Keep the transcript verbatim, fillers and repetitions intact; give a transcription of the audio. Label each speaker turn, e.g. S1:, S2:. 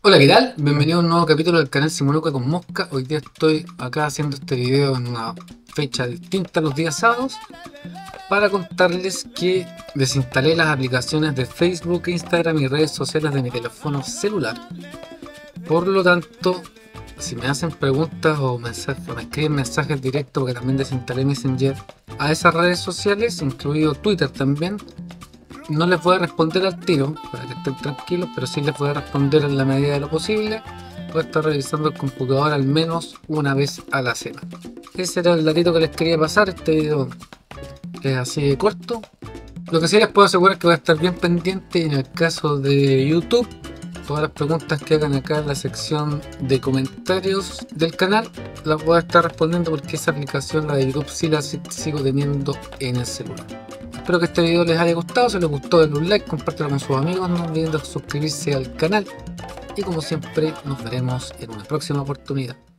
S1: Hola, ¿qué tal? Bienvenido a un nuevo capítulo del canal Simonuca con Mosca. Hoy día estoy acá haciendo este video en una fecha distinta a los días sábados para contarles que desinstalé las aplicaciones de Facebook, Instagram y redes sociales de mi teléfono celular. Por lo tanto, si me hacen preguntas o, mensajes, o me escriben mensajes directos, porque también desinstalé Messenger a esas redes sociales, incluido Twitter también, no les voy a responder al tiro, para que estén tranquilos, pero sí les voy a responder en la medida de lo posible. Voy a estar revisando el computador al menos una vez a la semana. Ese era el datito que les quería pasar. Este video es así de corto. Lo que sí les puedo asegurar es que voy a estar bien pendiente en el caso de YouTube. Todas las preguntas que hagan acá en la sección de comentarios del canal las voy a estar respondiendo, porque esa aplicación, la de YouTube, sí la sigo teniendo en el celular. Espero que este video les haya gustado. Si les gustó, denle un like, compártelo con sus amigos, no olviden de suscribirse al canal y, como siempre, nos veremos en una próxima oportunidad.